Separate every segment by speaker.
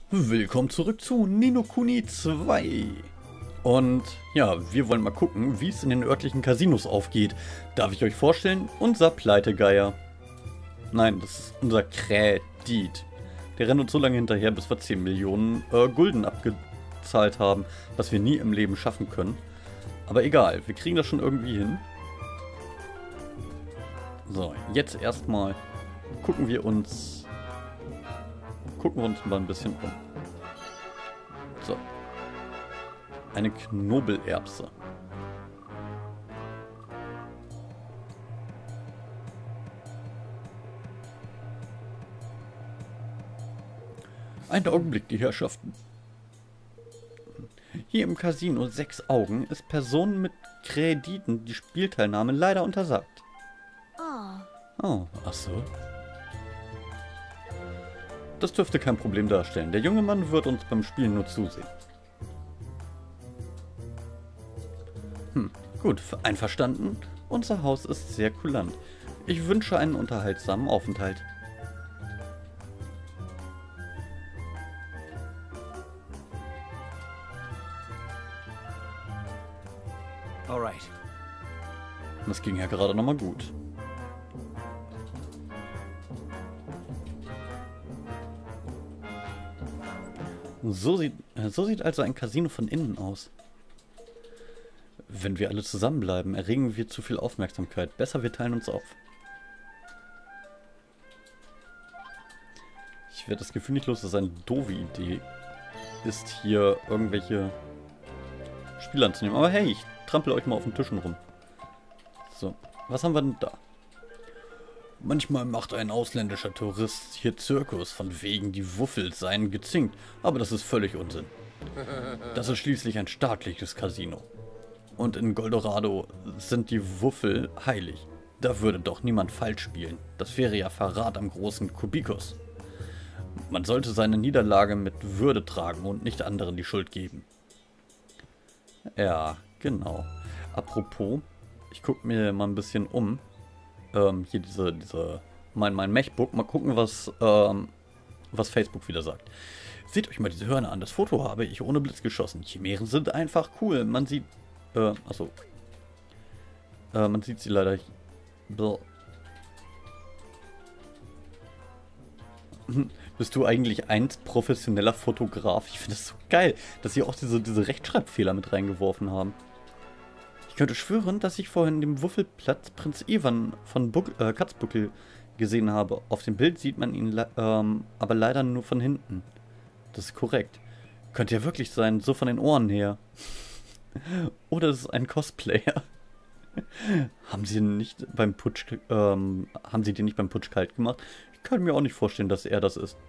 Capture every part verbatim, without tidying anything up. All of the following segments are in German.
Speaker 1: Willkommen zurück zu Ni no Kuni zwei. Und ja, wir wollen mal gucken, wie es in den örtlichen Casinos aufgeht. Darf ich euch vorstellen? Unser Pleitegeier. Nein, das ist unser Kredit. Der rennt uns so lange hinterher, bis wir zehn Millionen äh, Gulden abgezahlt haben, was wir nie im Leben schaffen können. Aber egal, wir kriegen das schon irgendwie hin. So, jetzt erstmal gucken wir uns gucken wir uns mal ein bisschen um. So. Eine Knobelerbse. Einen Augenblick, die Herrschaften. Hier im Casino Sechs Augen ist Personen mit Krediten die Spielteilnahme leider untersagt. Oh, ach so. Das dürfte kein Problem darstellen. Der junge Mann wird uns beim Spielen nur zusehen. Hm, gut, einverstanden. Unser Haus ist sehr kulant. Ich wünsche einen unterhaltsamen Aufenthalt. Alright. Das ging ja gerade nochmal gut. So sieht, so sieht also ein Casino von innen aus. Wenn wir alle zusammenbleiben, erregen wir zu viel Aufmerksamkeit. Besser, wir teilen uns auf. Ich werde das Gefühl nicht los, dass es eine doofe Idee ist, hier irgendwelche Spiele anzunehmen. Aber hey, ich trampel euch mal auf den Tischen rum. So, was haben wir denn da? Manchmal macht ein ausländischer Tourist hier Zirkus, von wegen die Wuffel seien gezinkt, aber das ist völlig Unsinn. Das ist schließlich ein staatliches Casino. Und in Goldorado sind die Wuffel heilig. Da würde doch niemand falsch spielen. Das wäre ja Verrat am großen Kubikus. Man sollte seine Niederlage mit Würde tragen und nicht anderen die Schuld geben. Ja, genau. Apropos, ich gucke mir mal ein bisschen um. Ähm, hier diese, diese, mein, mein MacBook. Mal gucken, was, ähm, was Facebook wieder sagt. Seht euch mal diese Hörner an. Das Foto habe ich ohne Blitz geschossen. Chimären sind einfach cool. Man sieht, äh, achso. Äh, man sieht sie leider. Blah. Bist du eigentlich ein professioneller Fotograf? Ich finde das so geil, dass sie auch diese, diese Rechtschreibfehler mit reingeworfen haben. Ich könnte schwören, dass ich vorhin dem Wuffelplatz Prinz Ivan von Buck, äh, Katzbuckel gesehen habe. Auf dem Bild sieht man ihn ähm, aber leider nur von hinten. Das ist korrekt. Könnte ja wirklich sein, so von den Ohren her. Oder es ist ein Cosplayer. Haben sie nicht beim Putsch, ähm, haben sie den nicht beim Putsch kalt gemacht? Ich kann mir auch nicht vorstellen, dass er das ist.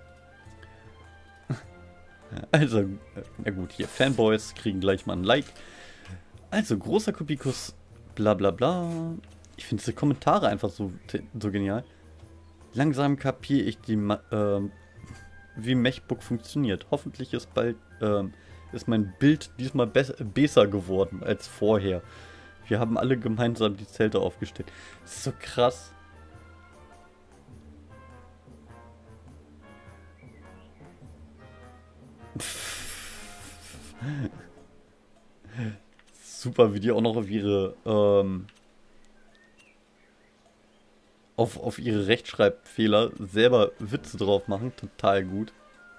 Speaker 1: Also, na gut, hier Fanboys kriegen gleich mal ein Like. Also, großer Kubikus, bla bla bla. Ich finde diese Kommentare einfach so, so genial. Langsam kapiere ich, die, äh, wie MacBook funktioniert. Hoffentlich ist bald äh, ist mein Bild diesmal be besser geworden als vorher. Wir haben alle gemeinsam die Zelte aufgestellt. Das ist so krass. Super, wie die auch noch auf ihre ähm, auf, auf ihre Rechtschreibfehler selber Witze drauf machen. Total gut.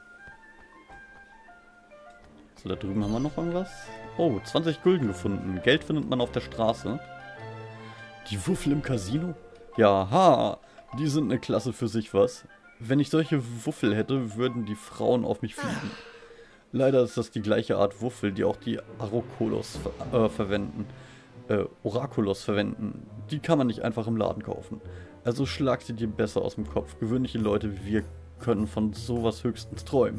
Speaker 1: So, da drüben haben wir noch irgendwas. Oh, zwanzig Gulden gefunden. Geld findet man auf der Straße. Die Wuffel im Casino? Ja, ha, die sind eine Klasse für sich, was? Wenn ich solche Wuffel hätte, würden die Frauen auf mich fliegen. Leider ist das die gleiche Art Wuffel, die auch die Arakolos ver äh, verwenden. Äh, Orakulos verwenden. Die kann man nicht einfach im Laden kaufen. Also schlag sie dir besser aus dem Kopf. Gewöhnliche Leute wie wir können von sowas höchstens träumen.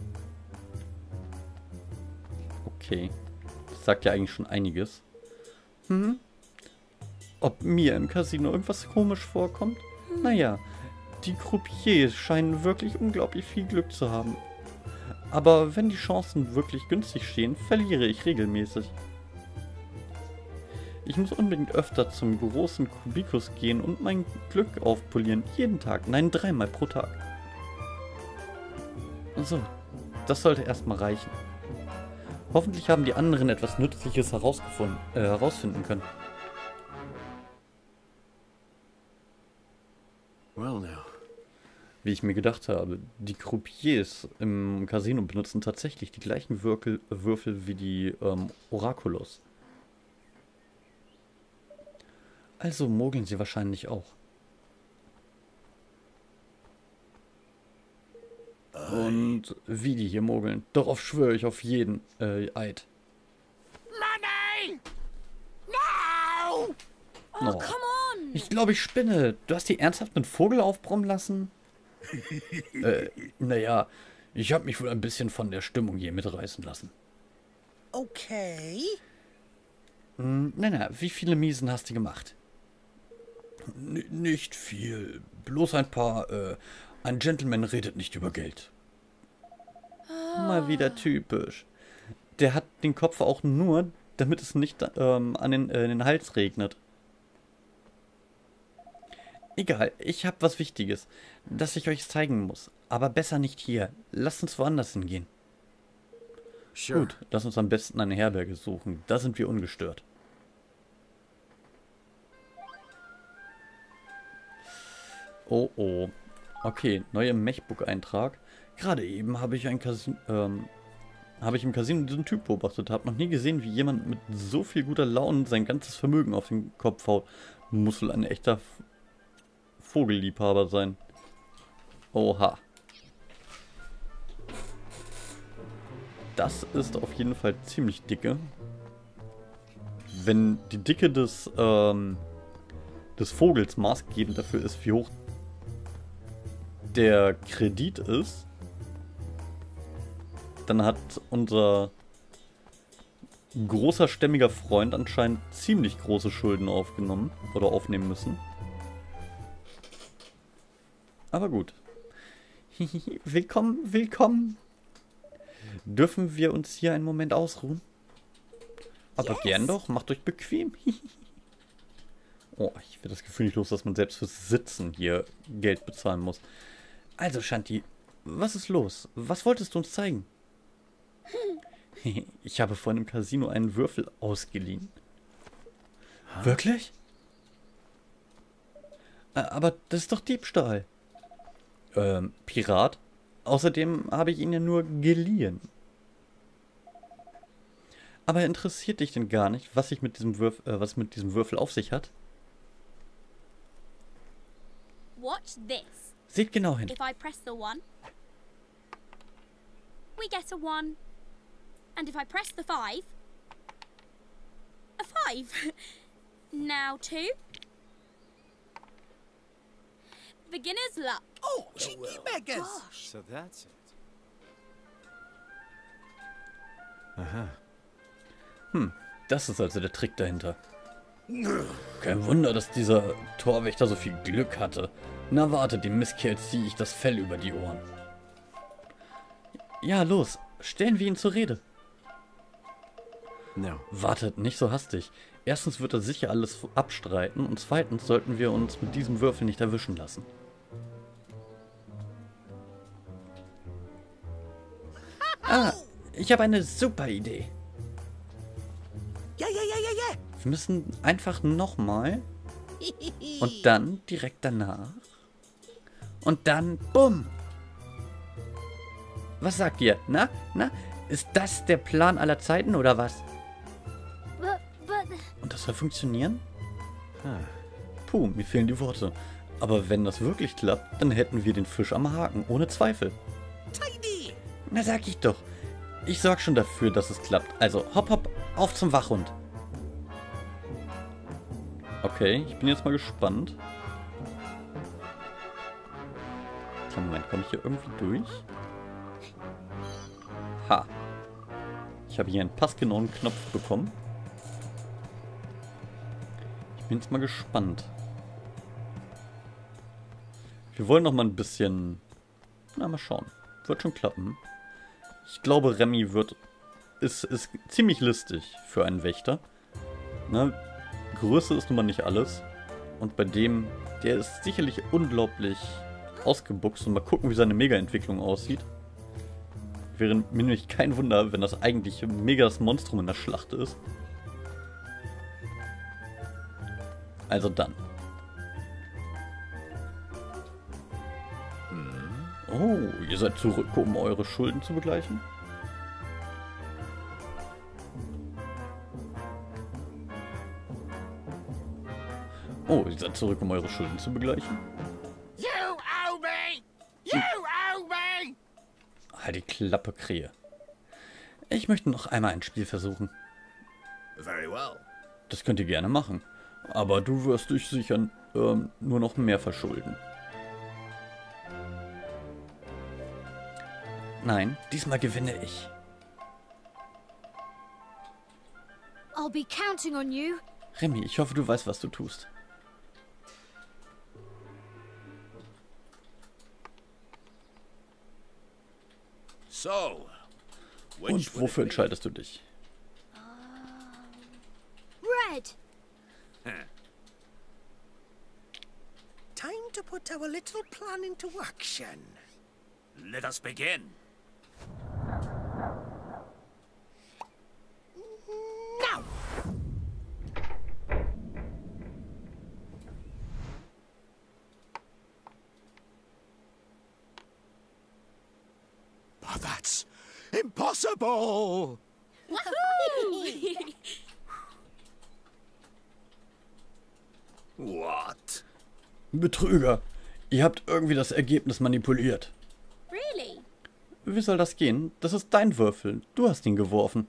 Speaker 1: Okay. Das sagt ja eigentlich schon einiges. Hm? Ob mir im Casino irgendwas komisch vorkommt? Naja, die Croupiers scheinen wirklich unglaublich viel Glück zu haben. Aber wenn die Chancen wirklich günstig stehen, verliere ich regelmäßig. Ich muss unbedingt öfter zum großen Kubikus gehen und mein Glück aufpolieren. Jeden Tag, nein, dreimal pro Tag. So, Das sollte erstmal reichen. Hoffentlich haben die anderen etwas Nützliches herausgefunden, äh, herausfinden können.
Speaker 2: Well now.
Speaker 1: Wie ich mir gedacht habe, die Croupiers im Casino benutzen tatsächlich die gleichen Würfel, Würfel wie die ähm, Orakulos. Also mogeln sie wahrscheinlich auch. Und wie die hier mogeln. Darauf schwöre ich auf jeden äh, Eid.
Speaker 3: Money! No!
Speaker 1: Oh,
Speaker 4: come on!
Speaker 1: ich glaube, ich spinne. Du hast die ernsthaft einen Vogel aufbrummen lassen? äh, naja, ich habe mich wohl ein bisschen von der Stimmung hier mitreißen lassen.
Speaker 3: Okay.
Speaker 1: Hm, na, na, wie viele Miesen hast du gemacht? N nicht viel. Bloß ein paar, äh, ein Gentleman redet nicht über Geld. Mal wieder typisch. Der hat den Kopf auch nur, damit es nicht ähm, an den, äh, den Hals regnet. Egal, ich habe was Wichtiges, das ich euch zeigen muss. Aber besser nicht hier. Lasst uns woanders hingehen.
Speaker 2: Sure.
Speaker 1: Gut, lass uns am besten eine Herberge suchen. Da sind wir ungestört. Oh oh. Okay, neuer Mechbook-Eintrag. Gerade eben habe ich ein Casino, ähm, habe ich im Casino diesen Typ beobachtet. Habe noch nie gesehen, wie jemand mit so viel guter Laune sein ganzes Vermögen auf den Kopf haut. Muss wohl ein echter F Vogelliebhaber sein. Oha. Das ist auf jeden Fall ziemlich dicke. Wenn die Dicke des, ähm, des Vogels maßgebend dafür ist, wie hoch der Kredit ist, dann hat unser großer, stämmiger Freund anscheinend ziemlich große Schulden aufgenommen oder aufnehmen müssen. Aber gut. Willkommen, willkommen. Dürfen wir uns hier einen Moment ausruhen? Aber
Speaker 4: Yes.
Speaker 1: gern doch, macht euch bequem. Oh, ich werde das Gefühl nicht los, dass man selbst fürs Sitzen hier Geld bezahlen muss. Also, Shanti, was ist los? Was wolltest du uns zeigen? Ich habe vorhin im Casino einen Würfel ausgeliehen. Huh? Wirklich? Aber das ist doch Diebstahl. Ähm, Pirat? Außerdem habe ich ihn ja nur geliehen. Aber interessiert dich denn gar nicht, was sich mit diesem Würf äh, was mit diesem Würfel auf sich hat?
Speaker 4: Watch this.
Speaker 1: Seht genau hin.
Speaker 4: If I press the one, we get a one. And if I press the five, a five. Now two. Beginner's luck.
Speaker 3: Oh, cheeky beggars.
Speaker 4: Gosh.
Speaker 2: So that's it. Aha.
Speaker 1: Hm, das ist also der Trick dahinter. Kein Wunder, dass dieser Torwächter so viel Glück hatte. Na warte, dem Mistkerl ziehe ich das Fell über die Ohren. Ja, los, stellen wir ihn zur Rede.
Speaker 2: No.
Speaker 1: Wartet, nicht so hastig. Erstens wird er sicher alles abstreiten und zweitens sollten wir uns mit diesem Würfel nicht erwischen lassen. Ah, ich habe eine super Idee.
Speaker 3: Ja, ja, ja, ja,
Speaker 1: Wir müssen einfach nochmal
Speaker 3: ja.
Speaker 1: und dann direkt danach und dann bumm. Was sagt ihr? Na, na, ist das der Plan aller Zeiten oder was?
Speaker 4: But, but,
Speaker 1: Und das soll funktionieren?
Speaker 2: Huh.
Speaker 1: Puh, mir fehlen die Worte. Aber wenn das wirklich klappt, dann hätten wir den Fisch am Haken, ohne Zweifel.
Speaker 3: Tidy.
Speaker 1: Na, sag ich doch. Ich sorg schon dafür, dass es klappt. Also, hopp, hopp, auf zum Wachhund. Okay, ich bin jetzt mal gespannt. Kleinen Moment, komme ich hier irgendwie durch? Ha. Ich habe hier einen passgenauen Knopf bekommen. Ich bin jetzt mal gespannt. Wir wollen noch mal ein bisschen... Na, mal schauen. Wird schon klappen. Ich glaube, Remy wird... Ist, ist ziemlich listig für einen Wächter. Ne? Größe ist nun mal nicht alles. Und bei dem, der ist sicherlich unglaublich ausgebuchst. Und mal gucken, wie seine Mega-Entwicklung aussieht. wäre mir nämlich kein Wunder, wenn das eigentlich mega das Monstrum in der Schlacht ist. Also dann. Oh, ihr seid zurück, um eure Schulden zu begleichen? Oh, ihr seid zurück, um eure Schulden zu begleichen?
Speaker 3: You owe me! You owe me!
Speaker 1: Halt die Klappe, Krähe. Ich möchte noch einmal ein Spiel versuchen.
Speaker 3: Very well.
Speaker 1: Das könnt ihr gerne machen. Aber du wirst dich sicher ähm, nur noch mehr verschulden. Nein, diesmal gewinne ich.
Speaker 5: I'll be counting on you.
Speaker 1: Remy, ich hoffe, du weißt, was du tust.
Speaker 3: So, which
Speaker 1: Und
Speaker 3: would it
Speaker 1: wofür
Speaker 3: be?
Speaker 1: entscheidest du dich?
Speaker 5: Red.
Speaker 3: Time to put our little plan into action. Let us begin. Now! But that's impossible! What?
Speaker 1: Betrüger! Ihr habt irgendwie das Ergebnis manipuliert.
Speaker 4: Really?
Speaker 1: Wie soll das gehen? Das ist dein Würfel. Du hast ihn geworfen.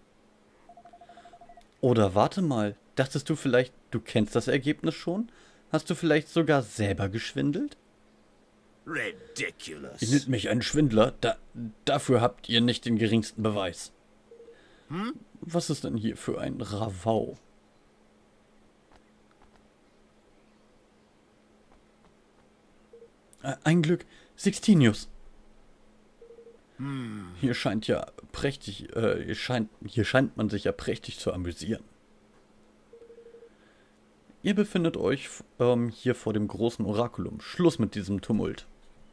Speaker 1: Oder warte mal. Dachtest du vielleicht, du kennst das Ergebnis schon? Hast du vielleicht sogar selber geschwindelt?
Speaker 3: Ridiculous.
Speaker 1: Ihr nennt mich einen Schwindler. Da, dafür habt ihr nicht den geringsten Beweis.
Speaker 3: Hm?
Speaker 1: Was ist denn hier für ein Ravau? Äh, Ein Glück, Sixtinius.
Speaker 3: Hm.
Speaker 1: Hier scheint ja prächtig, äh, hier scheint, hier scheint man sich ja prächtig zu amüsieren. Ihr befindet euch ähm, hier vor dem großen Orakulum. Schluss mit diesem Tumult.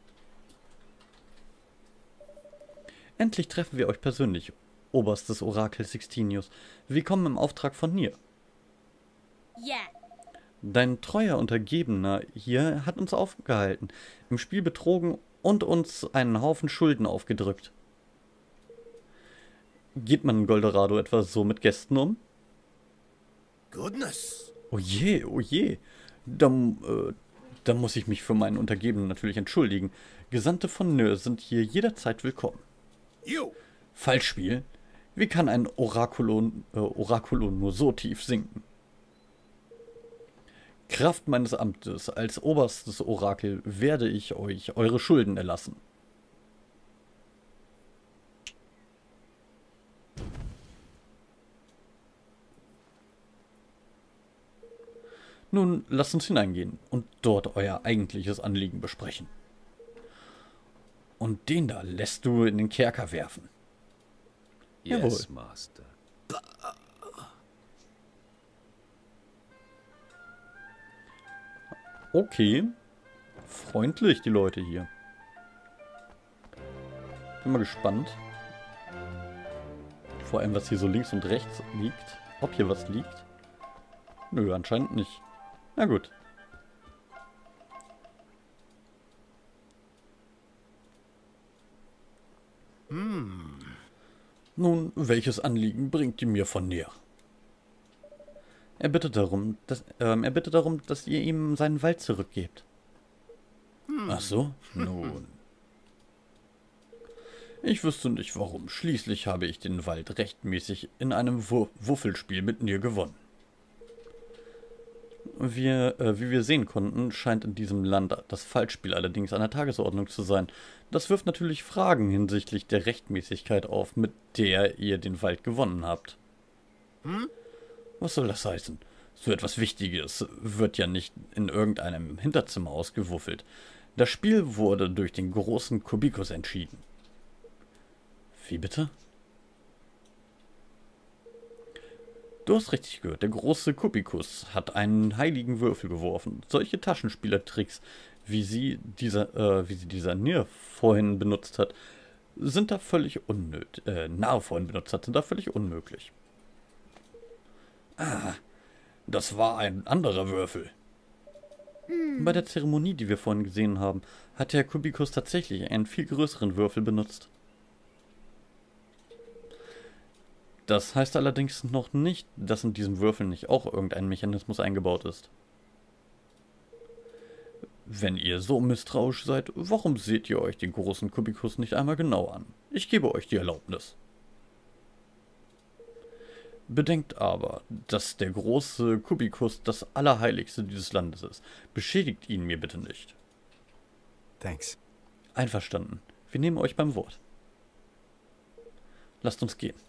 Speaker 1: Endlich treffen wir euch persönlich, oberstes Orakel Sixtinius. Wir kommen im Auftrag von Nier.
Speaker 4: Yeah.
Speaker 1: Dein treuer Untergebener hier hat uns aufgehalten, im Spiel betrogen und uns einen Haufen Schulden aufgedrückt. Geht man in Goldorado etwa so mit Gästen um?
Speaker 3: Goodness.
Speaker 1: Oh je, oh je. Da, äh, da muss ich mich für meinen Untergebenen natürlich entschuldigen. Gesandte von Nö sind hier jederzeit willkommen.
Speaker 3: You.
Speaker 1: Falschspiel? Wie kann ein Orakulon, äh, Orakulon nur so tief sinken? Kraft meines Amtes als oberstes Orakel werde ich euch eure Schulden erlassen. Nun, lasst uns hineingehen und dort euer eigentliches Anliegen besprechen. Und den da lässt du in den Kerker werfen.
Speaker 2: Yes,
Speaker 1: Jawohl.
Speaker 2: Master.
Speaker 1: Okay. Freundlich, die Leute hier. Bin mal gespannt. Vor allem, was hier so links und rechts liegt. Ob hier was liegt. Nö, anscheinend nicht. Na gut.
Speaker 3: Hmm.
Speaker 1: Nun, welches Anliegen bringt ihr mir von näher? Er bittet darum, dass, ähm, er bittet darum, dass ihr ihm seinen Wald zurückgebt.
Speaker 3: Hm.
Speaker 1: Ach so? Nun. Ich wüsste nicht warum. Schließlich habe ich den Wald rechtmäßig in einem Wu Wuffelspiel mit Nier gewonnen. Wir, äh, wie wir sehen konnten, scheint in diesem Land das Falschspiel allerdings an der Tagesordnung zu sein. Das wirft natürlich Fragen hinsichtlich der Rechtmäßigkeit auf, mit der ihr den Wald gewonnen habt.
Speaker 3: Hm?
Speaker 1: Was soll das heißen? So etwas Wichtiges wird ja nicht in irgendeinem Hinterzimmer ausgewuffelt. Das Spiel wurde durch den großen Kubikus entschieden. Wie bitte? Du hast richtig gehört, der große Kubikus hat einen heiligen Würfel geworfen. Solche Taschenspielertricks, wie sie dieser, äh, wie sie dieser Nier vorhin benutzt hat, sind da völlig unnötig. Äh, nahe vorhin benutzt hat, sind da völlig unmöglich. Ah, das war ein anderer Würfel. Hm. Bei der Zeremonie, die wir vorhin gesehen haben, hat Herr Kubikus tatsächlich einen viel größeren Würfel benutzt. Das heißt allerdings noch nicht, dass in diesem Würfel nicht auch irgendein Mechanismus eingebaut ist. Wenn ihr so misstrauisch seid, warum seht ihr euch den großen Kubikus nicht einmal genau an? Ich gebe euch die Erlaubnis. Bedenkt aber, dass der große Kubikus das Allerheiligste dieses Landes ist. Beschädigt ihn mir bitte nicht.
Speaker 2: Thanks.
Speaker 1: Einverstanden. Wir nehmen euch beim Wort. Lasst uns gehen.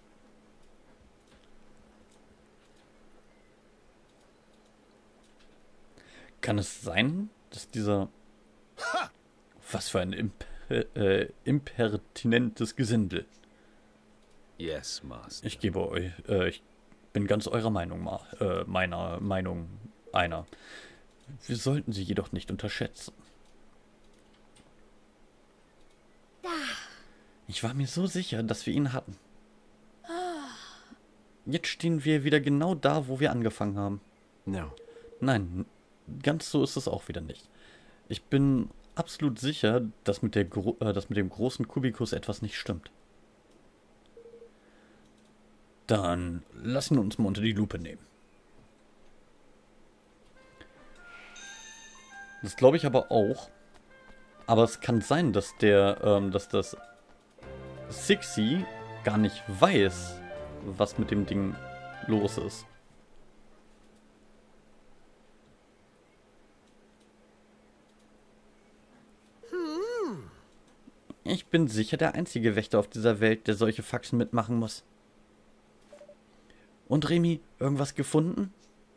Speaker 1: Kann es sein, dass dieser... Was für ein imp äh, impertinentes Gesindel.
Speaker 2: Yes, Master.
Speaker 1: Ich gebe euch, äh, ich bin ganz eurer Meinung, ma äh, meiner Meinung einer. Wir sollten sie jedoch nicht unterschätzen. Ich war mir so sicher, dass wir ihn hatten. Jetzt stehen wir wieder genau da, wo wir angefangen haben.
Speaker 2: No.
Speaker 1: Nein, ganz so ist es auch wieder nicht. Ich bin absolut sicher, dass mit, der Gro äh, dass mit dem großen Kubikus etwas nicht stimmt. Dann lassen wir uns mal unter die Lupe nehmen. Das glaube ich aber auch. Aber es kann sein, dass der, ähm, dass das Sixi gar nicht weiß, was mit dem Ding los ist. Ich bin sicher der einzige Wächter auf dieser Welt, der solche Faxen mitmachen muss. Und Remy, irgendwas gefunden?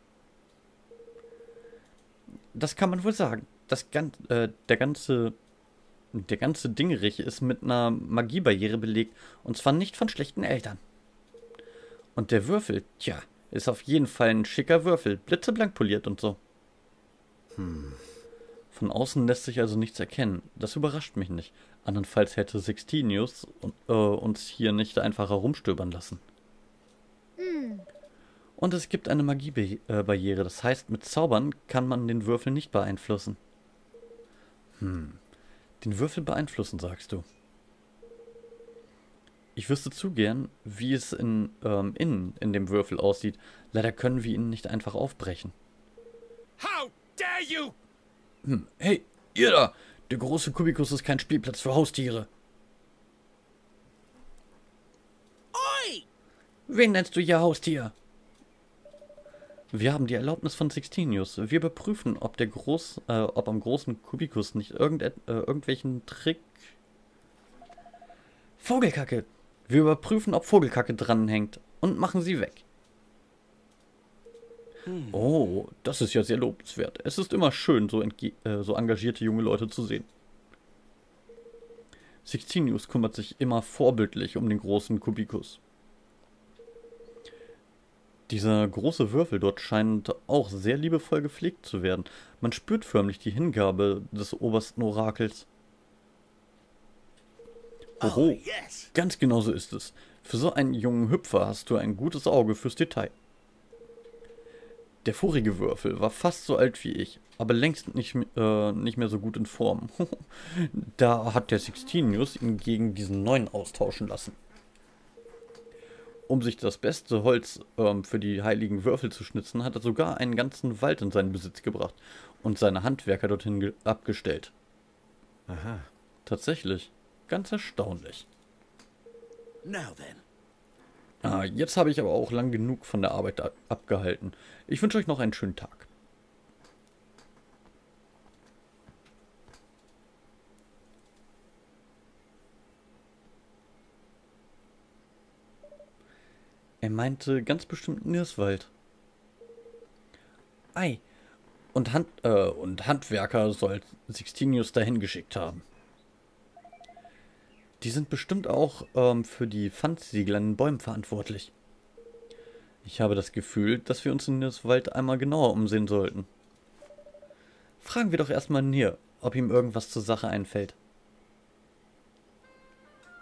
Speaker 1: Das kann man wohl sagen. Das gan äh, der ganze der ganze Dingerich ist mit einer Magiebarriere belegt, und zwar nicht von schlechten Eltern. Und der Würfel, tja, ist auf jeden Fall ein schicker Würfel, blitzeblank poliert und so.
Speaker 2: Hm.
Speaker 1: Von außen lässt sich also nichts erkennen. Das überrascht mich nicht. Andernfalls hätte Sixtinius äh, uns hier nicht einfach herumstöbern lassen.
Speaker 5: Hm.
Speaker 1: Und es gibt eine Magiebarriere. Das heißt, mit Zaubern kann man den Würfel nicht beeinflussen. Hm. Den Würfel beeinflussen, sagst du. Ich wüsste zu gern, wie es in, ähm, innen in dem Würfel aussieht. Leider können wir ihn nicht einfach aufbrechen.
Speaker 3: How dare you!
Speaker 1: Hm. Hey, ihr da! Der große Kubikus ist kein Spielplatz für Haustiere.
Speaker 3: Oi!
Speaker 1: Wen nennst du hier Haustier? Wir haben die Erlaubnis von Sixtinius. Wir überprüfen, ob der Groß, äh, ob am großen Kubikus nicht irgend, äh, irgendwelchen Trick... Vogelkacke! Wir überprüfen, ob Vogelkacke dranhängt und machen sie weg. Hm. Oh, das ist ja sehr lobenswert. Es ist immer schön, so, äh, so engagierte junge Leute zu sehen. Sixtinius kümmert sich immer vorbildlich um den großen Kubikus. Dieser große Würfel dort scheint auch sehr liebevoll gepflegt zu werden. Man spürt förmlich die Hingabe des obersten Orakels. Oho,
Speaker 3: Oh, yes.
Speaker 1: ganz genau so ist es. Für so einen jungen Hüpfer hast du ein gutes Auge fürs Detail. Der vorige Würfel war fast so alt wie ich, aber längst nicht, äh, nicht mehr so gut in Form. Da hat der Sixtinius ihn gegen diesen neuen austauschen lassen. Um sich das beste Holz ähm, für die heiligen Würfel zu schnitzen, hat er sogar einen ganzen Wald in seinen Besitz gebracht und seine Handwerker dorthin abgestellt.
Speaker 2: Aha.
Speaker 1: Tatsächlich. Ganz erstaunlich.
Speaker 3: Now then.
Speaker 1: Ah, jetzt habe ich aber auch lang genug von der Arbeit abgehalten. Ich wünsche euch noch einen schönen Tag. Er meinte ganz bestimmt Nirswald. Ei, und, Hand, äh, und Handwerker soll Sixtinius dahin geschickt haben. Die sind bestimmt auch ähm, für die Pfandsiegel an den Bäumen verantwortlich. Ich habe das Gefühl, dass wir uns in Nirswald einmal genauer umsehen sollten. Fragen wir doch erstmal Nir, ob ihm irgendwas zur Sache einfällt.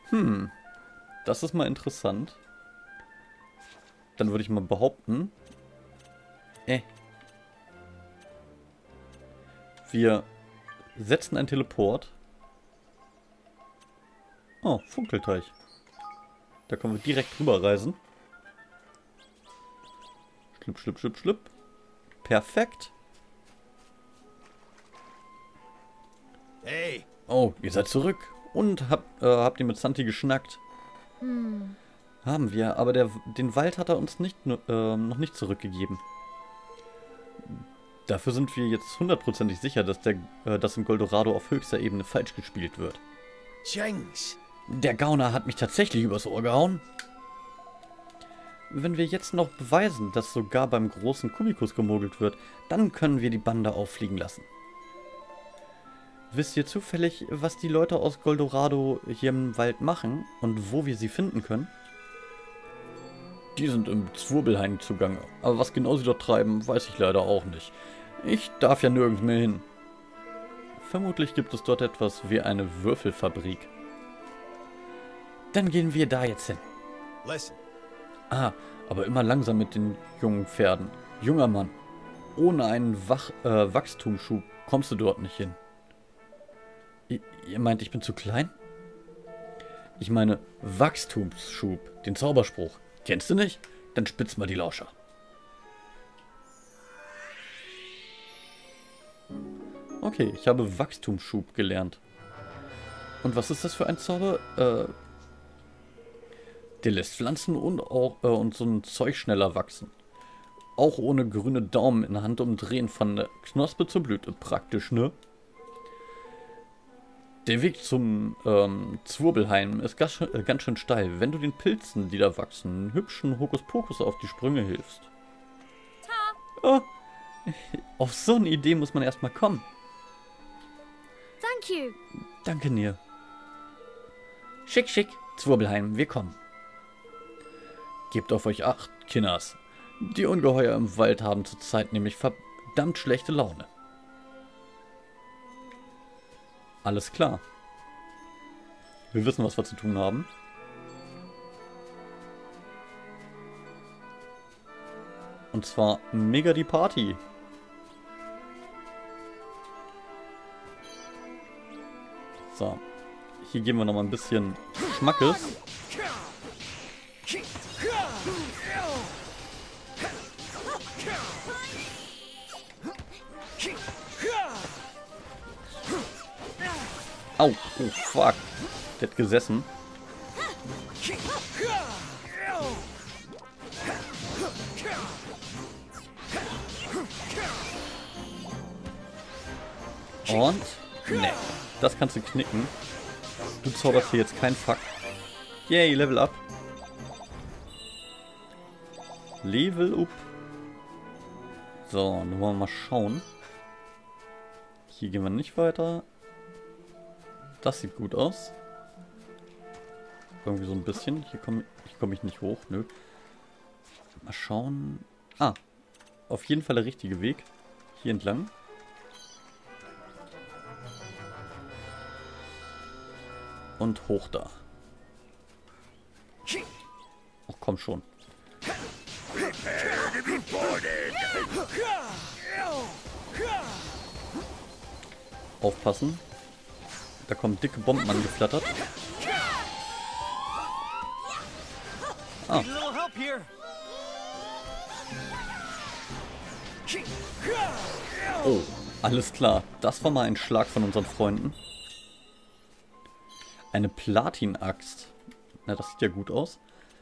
Speaker 1: Hm. Das ist mal interessant. Dann würde ich mal behaupten... Äh. Wir setzen einen Teleport. Oh, Funkelteich. Da können wir direkt drüber reisen. Schlipp, schlipp, schlipp, schlipp. Perfekt.
Speaker 3: Hey,
Speaker 1: Oh, ihr seid zurück. Und habt, äh, habt ihr mit Santi geschnackt?
Speaker 5: Hm.
Speaker 1: Haben wir, aber der, den Wald hat er uns nicht, äh, noch nicht zurückgegeben. Dafür sind wir jetzt hundertprozentig sicher, dass, der, äh, dass in Goldorado auf höchster Ebene falsch gespielt wird.
Speaker 3: Jinx.
Speaker 1: Der Gauner hat mich tatsächlich übers Ohr gehauen. Wenn wir jetzt noch beweisen, dass sogar beim großen Kubikus gemogelt wird, dann können wir die Bande auffliegen lassen. Wisst ihr zufällig, was die Leute aus Goldorado hier im Wald machen und wo wir sie finden können? Die sind im Zwirbelhain zugange, aber was genau sie dort treiben, weiß ich leider auch nicht. Ich darf ja nirgends mehr hin. Vermutlich gibt es dort etwas wie eine Würfelfabrik. Dann gehen wir da jetzt hin.
Speaker 3: Listen.
Speaker 1: Ah, aber immer langsam mit den jungen Pferden. Junger Mann, ohne einen Wach, äh, Wachstumsschub kommst du dort nicht hin. I ihr meint, ich bin zu klein? Ich meine Wachstumsschub, den Zauberspruch. Kennst du nicht? Dann spitz mal die Lauscher. Okay, ich habe Wachstumsschub gelernt. Und was ist das für ein Zauber? Äh, der lässt Pflanzen und, auch, äh, und so ein Zeug schneller wachsen. Auch ohne grüne Daumen in der Hand umdrehen von der Knospe zur Blüte. Praktisch, ne? Der Weg zum ähm, Zwirbelhain ist ganz, äh, ganz schön steil, wenn du den Pilzen, die da wachsen, einen hübschen Hokuspokus auf die Sprünge hilfst. Oh, auf so eine Idee muss man erstmal kommen.
Speaker 5: Thank you.
Speaker 1: Danke, Nier. Schick, schick, Zwirbelhain, wir kommen. Gebt auf euch acht, Kinders. Die Ungeheuer im Wald haben zurzeit nämlich verdammt schlechte Laune. Alles klar. Wir wissen, was wir zu tun haben. Und zwar mega die Party. So. Hier geben wir noch mal ein bisschen Schmackes. Au, oh fuck. Der hat gesessen. Und? Ne, das kannst du knicken. Du zauberst hier jetzt keinen Fuck. Yay, Level up. Level up. So, dann wollen wir mal schauen. Hier gehen wir nicht weiter. Das sieht gut aus. Irgendwie so ein bisschen. Hier komme hier komm ich nicht hoch. Nö. Mal schauen. Ah. Auf jeden Fall der richtige Weg. Hier entlang. Und hoch da. Ach komm schon. Aufpassen. Da kommen dicke Bomben angeflattert. Ah. Oh, alles klar. Das war mal ein Schlag von unseren Freunden. Eine Platin-Axt. Na, das sieht ja gut aus.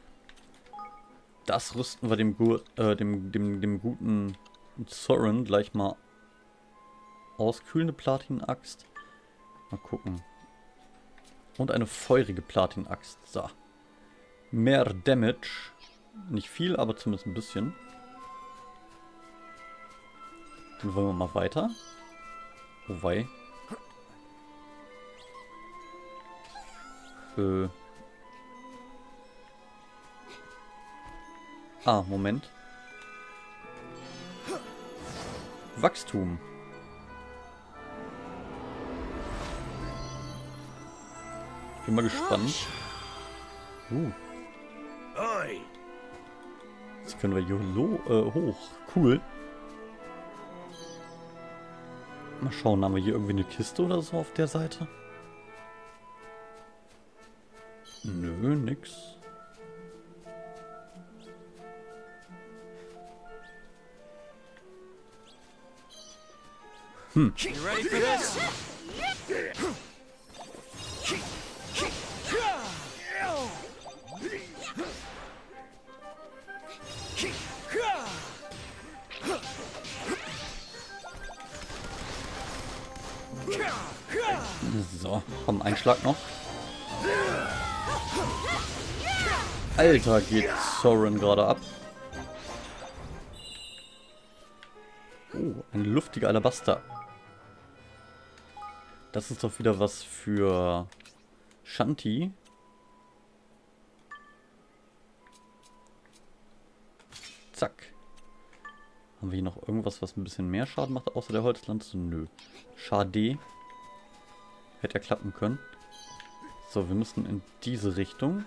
Speaker 1: Das rüsten wir dem, Gu äh, dem, dem, dem guten Soren gleich mal aus. Kühlende Platin-Axt. Mal gucken. Und eine feurige Platin-Axt. So. Mehr Damage. Nicht viel, aber zumindest ein bisschen. Dann wollen wir mal weiter. Wobei. Äh. Ah, Moment. Wachstum. Bin mal gespannt. Uh,
Speaker 3: Oi!
Speaker 1: jetzt können wir hier lo äh, hoch. Cool. Mal schauen, haben wir hier irgendwie eine Kiste oder so auf der Seite? Nö, nix. Hm.
Speaker 3: You ready for this?
Speaker 1: So, komm, ein Schlag noch. Alter, geht Soren gerade ab. Oh, ein luftiger Alabaster. Das ist doch wieder was für Shanti. Zack. Haben wir hier noch irgendwas, was ein bisschen mehr Schaden macht, außer der Holzlanze? Nö. Schade. Hätte ja klappen können. So, wir müssen in diese Richtung.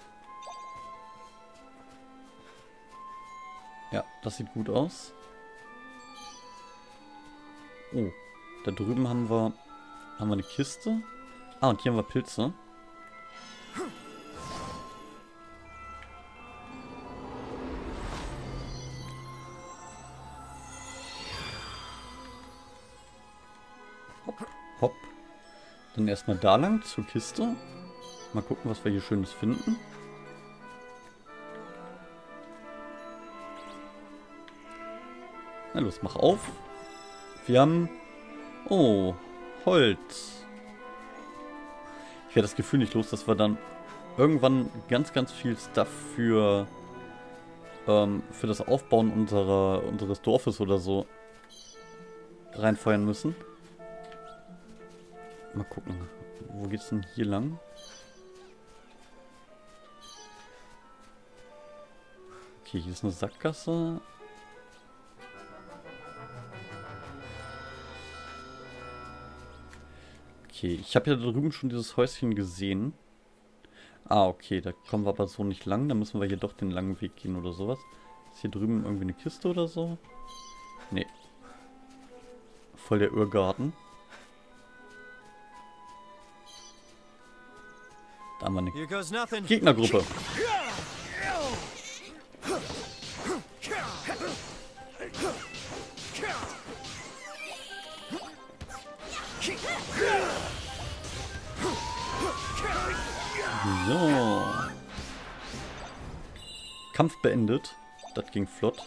Speaker 1: Ja, das sieht gut aus. Oh, da drüben haben wir, haben wir eine Kiste. Ah, und hier haben wir Pilze. Hopp, hopp. Dann erstmal da lang zur Kiste. Mal gucken, was wir hier Schönes finden. Na los, mach auf. Wir haben... Oh, Holz. Ich werde das Gefühl nicht los, dass wir dann irgendwann ganz, ganz viel Stuff für, ähm, für das Aufbauen unserer, unseres Dorfes oder so reinfeuern müssen. Mal gucken. Wo geht's denn hier lang? Okay, hier ist eine Sackgasse. Okay, ich habe ja da drüben schon dieses Häuschen gesehen. Ah, okay, da kommen wir aber so nicht lang. Da müssen wir hier doch den langen Weg gehen oder sowas. Ist hier drüben irgendwie eine Kiste oder so? Nee. Voll der Irrgarten. Da haben wir eine Gegnergruppe. So. Kampf beendet. Das ging flott.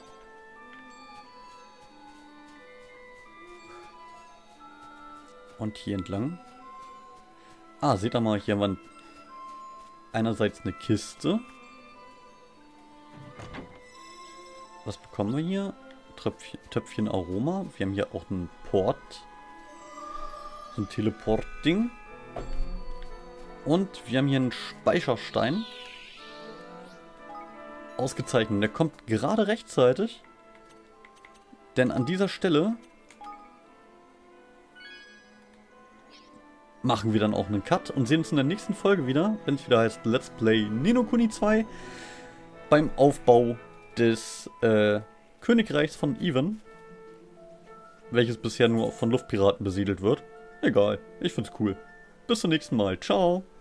Speaker 1: Und hier entlang. Ah, seht ihr mal, hier haben wir einerseits eine Kiste. Was bekommen wir hier? Tröpfchen, Töpfchen Aroma. Wir haben hier auch einen Port. So ein Teleport-Ding. Und wir haben hier einen Speicherstein. Ausgezeichnet. Der kommt gerade rechtzeitig. Denn an dieser Stelle machen wir dann auch einen Cut und sehen uns in der nächsten Folge wieder, wenn es wieder heißt Let's Play Ni no Kuni zwei beim Aufbau des äh, Königreichs von Even, welches bisher nur von Luftpiraten besiedelt wird. Egal, ich find's cool. Bis zum nächsten Mal. Ciao.